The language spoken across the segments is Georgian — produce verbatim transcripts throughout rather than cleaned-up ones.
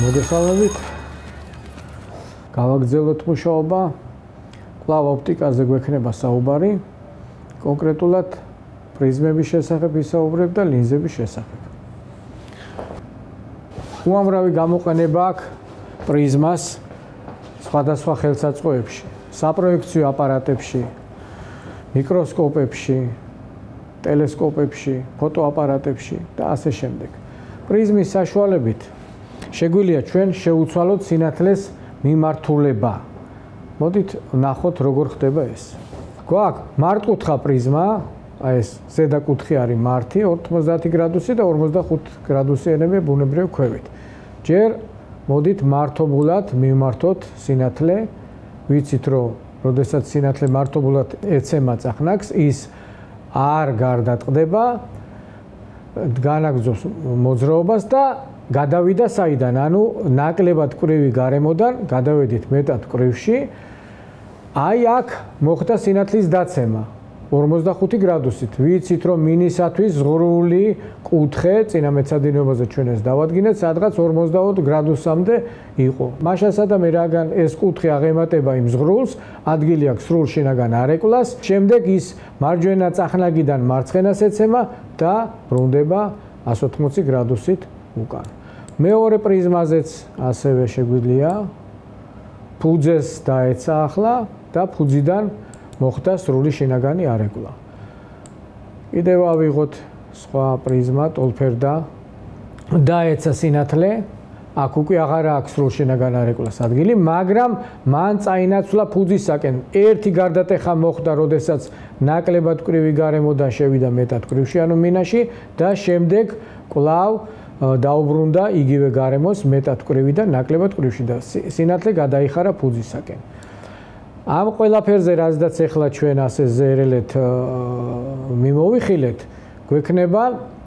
მოგესალმებით. გავაგრძელოთ მუშაობა. კვლავ ოპტიკაზე გვექნება საუბარი. კონკრეტულად პრიზმების შესახებ ვისაუბრებ და ლინზების შესახებ. უამრავი გამოყენება აქვს პრიზმას სხვადასხვა ხელსაწყოებში, საპროექციო აპარატებში, მიკროსკოპებში, ტელესკოპებში, ფოტოაპარატებში და ასე შემდეგ. პრიზმის საშუალებით შეგვიძლია ჩვენ შევუცვალოთ სინათლეს მიმართულება. მოდით ვნახოთ როგორ ხდება ეს. გვაქვს მართკუთხა პრიზმა, აი ეს ზედა კუთხე არის მართი ორმოცდაათი გრადუსი და ორმოცდახუთი გრადუსიანები ბუნებრივი ქვევით. ჯერ მოდით მართობულად მიმართოთ სინათლე, ვიცით რომ როდესაც სინათლე მართობულად ეცემა წახნაგს, ის არ გარდატყდება, განაგრძობს მოძრაობას და გადავიდა საიდან, ანუ ნაკლებად მკვრივი გარემოდან გადავედით მეტად მკვრივში. აი აქ მოხდა სინათლის დაცემა ორმოცდახუთი გრადუსით. ვიცით რომ მინისათვის ზღვრული კუთხე წინამეცადინეობაზე ჩვენ ეს დავადგინეთ, სადღაც ორმოცდაოთხ გრადუსამდე იყო. მაშასა და მე რაგან ეს კუთხე აღემატება იმ ზღრულს, ადგილი აქვს სრულ შინაგან არეკლას. შემდეგ ის მარჯვენა წახნაგიდან მარცხენას ეცემა და ბრუნდება εκατს ოცდაოთხი გრადუსით უკან. მეორე პრიზმაზეც ასევე შეგვიძლია ფუძეს დაეცა ახლა და ფუძიდან მოხდა სრული შინაგანი არეკლა. კიდევ ავიღოთ სხვა პრიზმა, ტოლფერდა, დაეცა სინათლე, აქ უკვე აღარა აქვს სრულ შინაგან არეკლას ადგილი, მაგრამ მან წაინაცვლა ფუძისაკენ. ერთი გარდატეხა მოხდა, როდესაც ნაკლებად მკვრივი გარემოდან შევიდა მეტად მკვრივში, ანუ მინაში და შემდეგ კვლავ დაუბრუნდა იგივე გარემოს მეტად მკვრივი და ნაკლებად მკვრივში და სინათლე გადაიხარა ფუძისაკენ. ამ ყველაფერზე რაზედაც ახლა ჩვენ ასე ზერელეთ მიმოვიხილეთ, გვექნება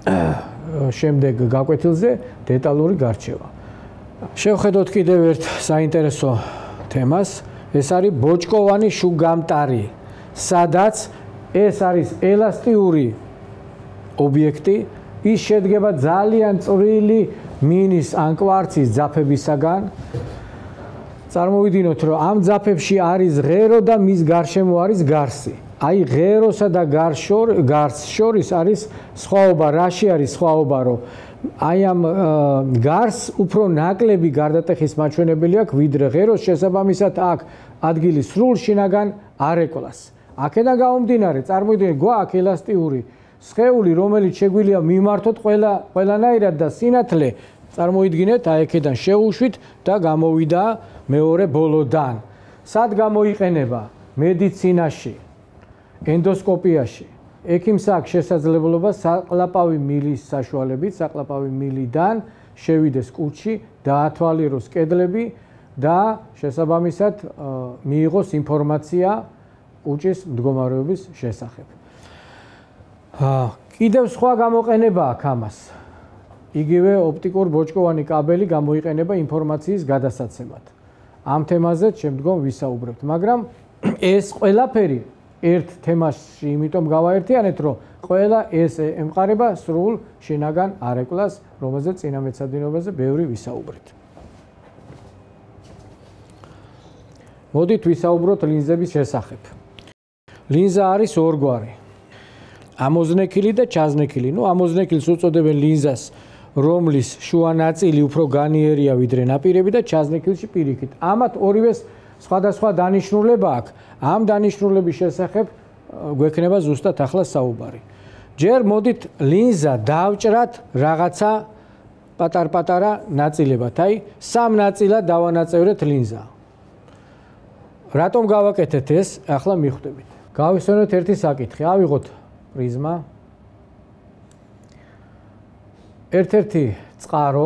შემდეგ გაკვეთილზე დეტალური გარჩევა. შევხედოთ კიდევ ერთ საინტერესო თემას, ეს არის ბოჭკოვანი შუგამტარი, სადაც ეს არის ელასტიური ობიექტი, ის შედგება ძალიან წვრილი მინის ან კვარცის ძაფებისაგან. წარმოვიდინოთ, რომ ამ ძაფებში არის ღერო და მის გარშემო არის გარსი. აი ღეროსა და გარს შორის არის სხვაობა, რაში არის სხვაობა, რომ აი ამ გარს უფრო ნაკლები გარდატეხის მაჩვენებელი აქვს, ვიდრე ღეროს, შესაბამისად აქ ადგილი სრულ შინაგან არეკლას. აქედან გამომდინარე, წარმოვიდგინეთ, გვაქვს ელასტიური სხეული, რომელიც შეგვიძლია მიმართოთ ყველა ყველანაირად და სინათლე წარმოვიდგინეთ, აი აქედან შევუშვით და გამოვიდა მეორე ბოლოდან. სად გამოიყენება? მედიცინაში, ენდოსკოპიაში. ექიმს აქვს შესაძლებლობა საყლაპავი მილის საშუალებით, საყლაპავი მილიდან შევიდეს კუჭში, დაათვალიეროს კედლები და შესაბამისად მიიღოს ინფორმაცია კუჭის მდგომარეობის შესახებ. კიდევ სხვა გამოყენება აქვს ამას. იგივე ოპტიკურ ბოჭკოვანი კაბელი გამოიყენება ინფორმაციის გადასაცემად. ამ თემაზეც შემდგომ ვისაუბრებთ, მაგრამ ეს ყველაფერი ერთ თემაში იმიტომ გავაერთიანეთ, რომ ყველა ეს ემყარება სრულ შინაგან არეკლას, რომელზეც წინამეცადინეობაზე ბევრი ვისაუბრეთ. მოდით ვისაუბროთ ლინზების შესახებ. ლინზა არის ორგვარი. ამოზნექილი და ჩაზნექილი. ნუ ამოზნექილს უწოდებენ ლინზას, რომლის შუა ნაწილი უფრო განიერია ვიდრე ნაპირები და ჩაზნექილში პირიქით. ამათ ორივეს სხვადასხვა დანიშნულება აქვს. ამ დანიშნულების შესახებ გვექნება ზუსტად ახლა საუბარი. ჯერ მოდით ლინზა დავჭრათ რაღაცა პატარ-პატარა ნაწილებად. აი, სამ ნაწილად დავანაწევრეთ ლინზა. რატომ გავაკეთეთ ეს? ახლა მიხვდებით. გავიხსენოთ ერთი საკითხი. ავიღოთ პრიზმა. ერთ-ერთი წყარო,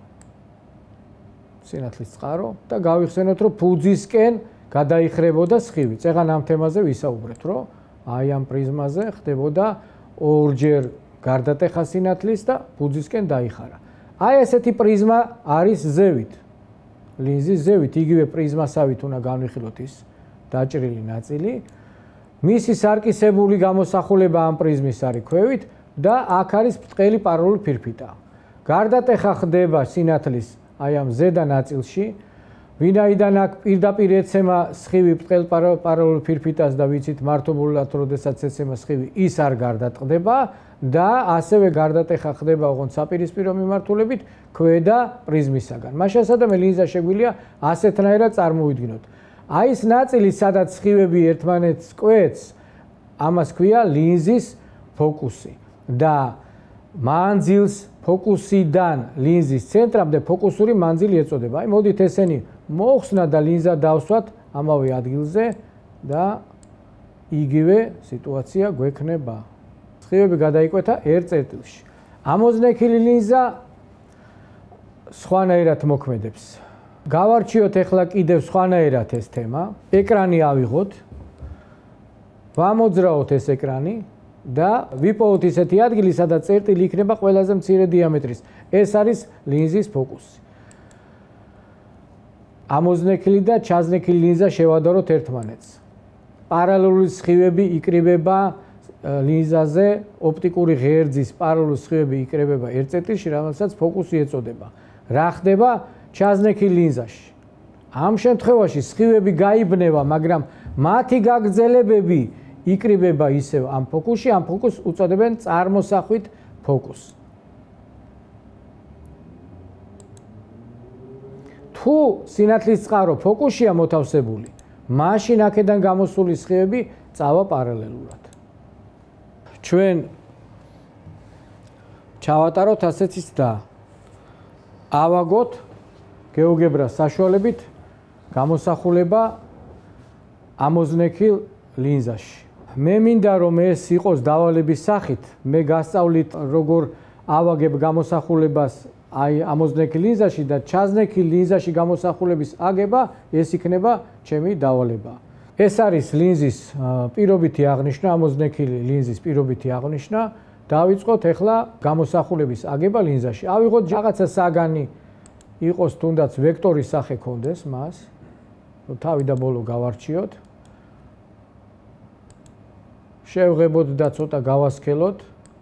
სინათლის წყარო და გავიხსენოთ, რომ ფუძისკენ გადაიხრებოდა სხივი. წეგან ამ თემაზე ვისაუბრეთ, რომ აი ამ პრიზმაზე ხდებოდა ორჯერ გარდატეხა სინათლის და ფუძისკენ დაიხარა. აი ესეთი პრიზმა არის ზევით. ლინზის ზევით, იგივე პრიზმასავით უნდა განვიხილოთ ის დაჭრილი ნაწილი. მისი სარკისებული გამოსახულება ამ პრიზმის არის ქვევით და აქ არის ბრტყელი პარალელური ფირფიტა. გარდატეხა ხდება სინათლის აი ამ ზედა ნაწილში, ვინაიდან აქ პირდაპირ ეცემა სხივი ბრტყელ პარალელურ ფირფიტას და ვიცით მართობულად როდესაც ეცემა სხივი ის არ გარდატყდება და ასევე გარდატეხა ხდება ოღონდ საპირისპირო მიმართულებით ქვედა პრიზმისაგან. მას შესაძლოა ლინზა შეგვიძლია ასეთნაირად წარმოვიდგინოთ. აი ეს ნაწილი, სადაც სხივები ერთმანეთს კვეთს, ამას ქვია ლინზის ფოკუსი და მანძილს ფოკუსიდან ლინზის ცენტრამდე ფოკუსური მანძილი ეწოდება. აი მოდით ესენი მოხსნა და ლინზა დავსვათ ამავე ადგილზე და იგივე სიტუაცია გვექნება. სხივები გადაიკვეთა ერთ წერტილში. ამოზნექილი ლინზა სხვანაირად მოქმედებს. გავარჩიოთ ახლა კიდევ სხვანაირად ეს თემა. ეკრანი ავიღოთ. ვამოძრაოთ ეს ეკრანი და ვიპოვოთ ისეთი ადგილი, სადაც წერტილი იქნება ყველაზე მცირე დიამეტრის. ეს არის ლინზის ფოკუსი. ამოზნექილი და ჩაზნექილი ლინზა შევადაროთ ერთმანეთს. პარალელური სხივები იკრიბება ლინზაზე, ოპტიკური ღერძის პარალელური სხივები იკრიბება ერთ წერტილში, რომელსაც ფოკუსი ეწოდება. რა ხდება ჩაზნექილ ლინზაში? ამ შემთხვევაში სხივები გაიბნევა, მაგრამ მათი გაგრძელებები იკრიბება ისევ ამ ფოკუსში, ამ ფოკუსს უწოდებენ წარმოსახვით ფოკუსს. თუ სინათლის წყარო ფოკუსშია მოთავსებული, მაშინ აქედან გამოსული სხივები წავა პარალელურად. ჩვენ ჩავატაროთ ასეც ის და ავაგოთ გეოგებრას საშუალებით გამოსახულება ამოზნექილ ლინზაში. მე მინდა რომ ეს იყოს დავალების სახით, მე გასწავლით როგორ ავაგებ გამოსახულებას აი ამოზნექილ ლინზაში და ჩაზნექილ ლინზაში გამოსახულების აგება, ეს იქნება ჩემი დავალება. ეს არის ლინზის პირობითი აღნიშვნა, ამოზნექილი ლინზის პირობითი აღნიშვნა. დავიწყოთ ახლა გამოსახულების აგება ლინზაში. ავიღოთ რაღაცა საგანი იყოს თუნდაც ვექტორის სახე ქონდეს მას. თავი და ბოლო გავარჩიოთ. შევღებოთ და ცოტა გავასქელოთ.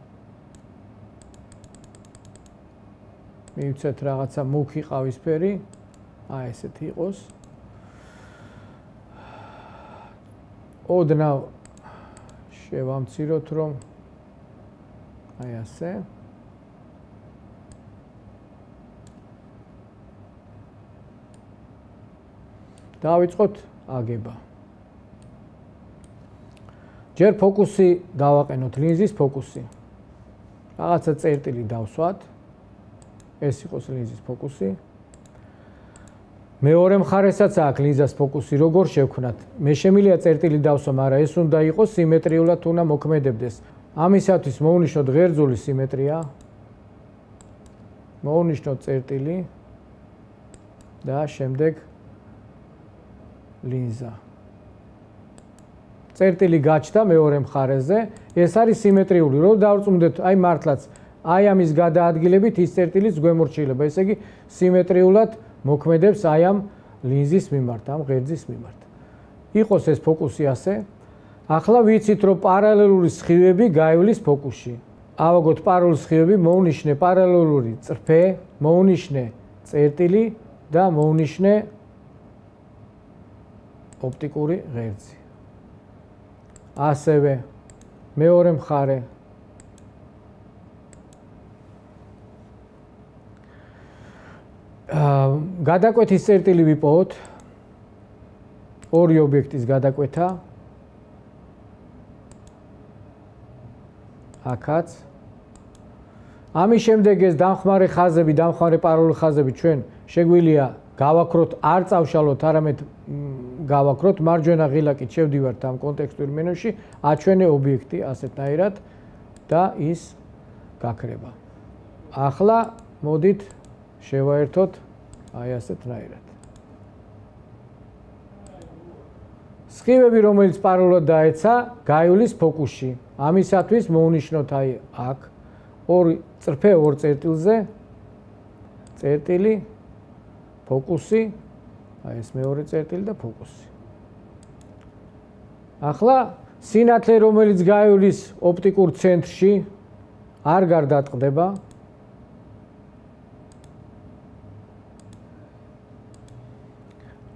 მივცეთ რაღაცა მუქი ყავისფერი. აი ესეთი იყოს. ოდნავ შევამციროთ რომ აი ასე. დავიწყოთ აგება. ჯერ ფოკუსი დავაყენოთ, ლინზის ფოკუსი. რაღაცა წერტილი დავსვათ. ეს იყოს ლინზის ფოკუსი. მეორე მხარესაც აქვს ლინზას ფოკუსი, როგორ შევქმნათ? მე შემიძლია წერტილი დავსვა, მაგრამ ეს უნდა იყოს სიმეტრიულად, უნდა მოქმედებდეს. ამისათვის მოვნიშნოთ ღერძული სიმეტრია. მოვნიშნოთ წერტილი და შემდეგ ლინზა. წერტილი გაჩნდა მეორე მხარეზე, ეს არის სიმეტრიული. რო დავწუნდეთ, აი მართლაც, აი ამის გადაადგილებით ის წერტილის გვემორჩილება. ესე იგი სიმეტრიულად მოქმედებს აი ამ ლინზის მიმართ, ამ ღერძის მიმართ. იყოს ეს ფოკუსი ასე. ახლა ვიცით, რომ პარალელური სხივები გაივლის ფოკუსში. ავაგოთ პარალელური სხივები, მოვნიშნე პარალელური წრფე, მოვნიშნე წერტილი და მოვნიშნე ოპტიკური ღერძი. ასევე მეორე მხარე. გადაკვეთის წერტილი ვიპოვოთ. ორი ობიექტის გადაკვეთა. აქაც. ამის შემდეგ ეს დამხმარე ხაზები, დამხმარე პარალელური ხაზები ჩვენ შეგვიძლია გავაქროთ, არ წავშალოთ, არამედ გავაქროთ მარჯვენა ღილაკით შევდივართ ამ კონტექსტურ მენუში, აჩვენე ობიექტი ასეთნაირად და ის გაქრება. ახლა მოდით შევაერთოთ აი ასეთნაირად. სხივები, რომელიც პარალელურად დაეცა, გაივლის ფოკუსში. ამისათვის მოვნიშნოთ აი აქ ორი წრფე ორ წერტილზე წერტილი ფოკუსი, აი ეს მეორე წერტილი და ფოკუსი. ახლა სინათლე, რომელიც გაივლის ოპტიკურ ცენტრში, არ გარდატყდება.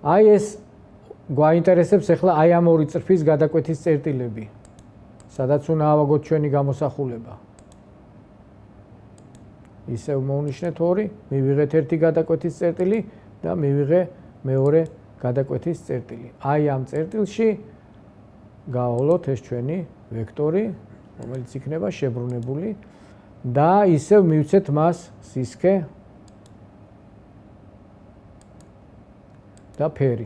აი ეს გვაინტერესებს ახლა აი ამ ორი წრფის გადაკვეთის წერტილები. სადაც უნდა ავაგოთ ჩვენი გამოსახულება. ისევ მოვნიშნეთ ორი, მივიღეთ ერთი გადაკვეთის წერტილი და მივიღე მეორე გადაკვეთის წერტილი. აი ამ წერტილში გავავლოთ ეს ჩვენი ვექტორი, რომელიც იქნება შებრუნებული და ისევ მივცეთ მას სისქე და ფერი.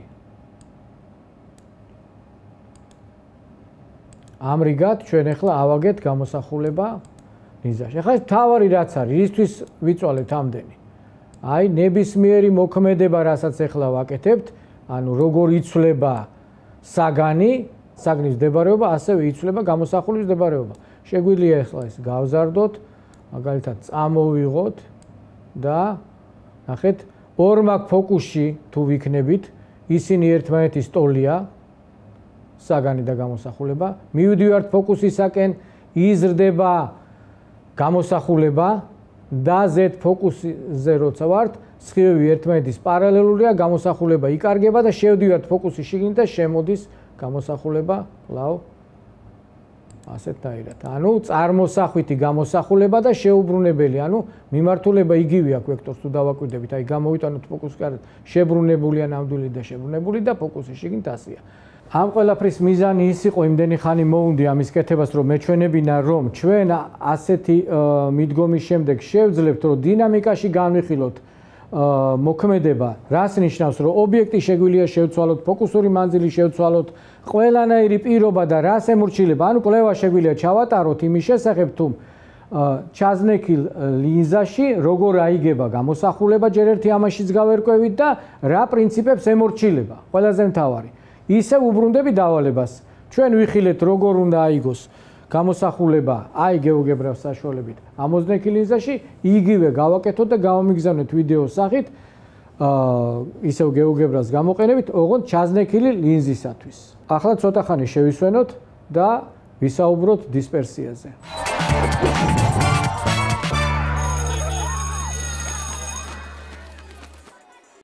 ამრიგად ჩვენ ახლა ავაგეთ გამოსახულება ნიზაში. ახლა თავარი რაც არის, ისთვის ვიწვალეთ ამდენი. აი ნებისმიერი მოქმედება, რასაც ახლა ვაკეთებთ, ანუ როგორ იცვლება საგანი, საგნის მდებარეობა, ასევე იცვლება გამოსახულის მდებარეობა. შეგვიძლია ახლა ეს გავზარდოთ, მაგალითად წამოვიღოთ და ნახეთ, ორმაგ ფოკუსში თუ ვიქნებით, ისინი ერთმანეთის ტოლია, საგანი და გამოსახულება, მივდივართ ფოკუსისაკენ, იზრდება გამოსახულება და Z ფოკუსზე როცა ვართ, სხივები ერთმანეთის პარალელურია, გამოსახულება იკარგება და შევდივართ ფოკუსის შიგნით და შემოდის გამოსახულება, კлау ასეთნაირად. ანუ წარმოსახვითი გამოსახულება და შეუბრუნებელი, ანუ მიმართულება იგივე აქვს ვექტორს თუ დავაკვირდებით, აი გამოვიტანოთ ფოკუსკარად, შებრუნებულია ნამდვილი და შებრუნებული და ფოკუსის შიგნით ასეა. ამ ყველაფრის მიზანი ის იყო, იმდენი ხანი მოუნდი ამის კეთებას, რომ მეჩვენებინა, რომ ჩვენ ასეთი მიდგომის შემდეგ შევძლებთ, რომ დინამიკაში განვიხილოთ მოქმედება, რას ნიშნავს, რომ ობიექტი შეგვიძლია შევცვალოთ, ფოკუსური მანძილი შევცვალოთ, ყველანაირი პირობა და რას ემორჩილება, ანუ კვლევა შეგვიძლია ჩავატაროთ იმის შესახებ, თუ ჩაზნექილ ლინზაში როგორ აიგება გამოსახულება, ჯერ ერთი ამაშიც გავერკვევით და რა პრინციპებს ემორჩილება, ყველაზე მთავარი. ისევ უბრუნდები დავალებას. ჩვენ ვიხილეთ როგორ უნდა აიგოს გამოსახულება, აი გეოგებრას საშუალებით. ამოზნექილ ლინზაში იგივე გავაკეთოთ და გავამიგზავნეთ ვიდეოს სახით, აა ისევ გეოგებრას გამოყენებით, ოღონდ ჩაზნექილი ლინზისათვის. ახლა ცოტა ხანი შევისვენოთ და ვისაუბროთ დისპერსიაზე.